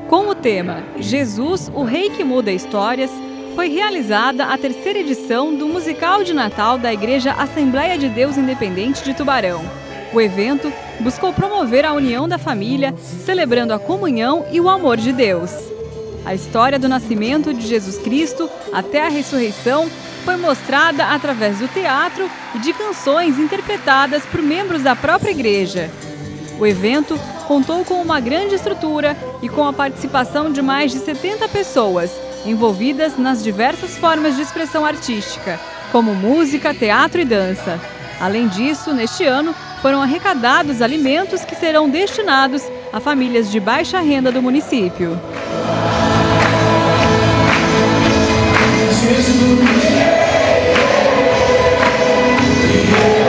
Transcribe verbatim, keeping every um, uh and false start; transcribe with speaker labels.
Speaker 1: Com o tema Jesus, o Rei que Muda Histórias, foi realizada a terceira edição do musical de Natal da Igreja Assembleia de Deus Independente de Tubarão. O evento buscou promover a união da família, celebrando a comunhão e o amor de Deus. A história do nascimento de Jesus Cristo até a ressurreição foi mostrada através do teatro e de canções interpretadas por membros da própria igreja. O evento contou com uma grande estrutura e com a participação de mais de setenta pessoas, envolvidas nas diversas formas de expressão artística, como música, teatro e dança. Além disso, neste ano, foram arrecadados alimentos que serão destinados a famílias de baixa renda do município.
Speaker 2: Yeah.